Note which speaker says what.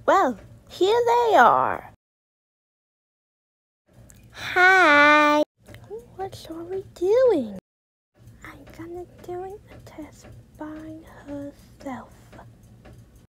Speaker 1: Well, here they are. Hi. What are we doing? I'm gonna doing a test by herself.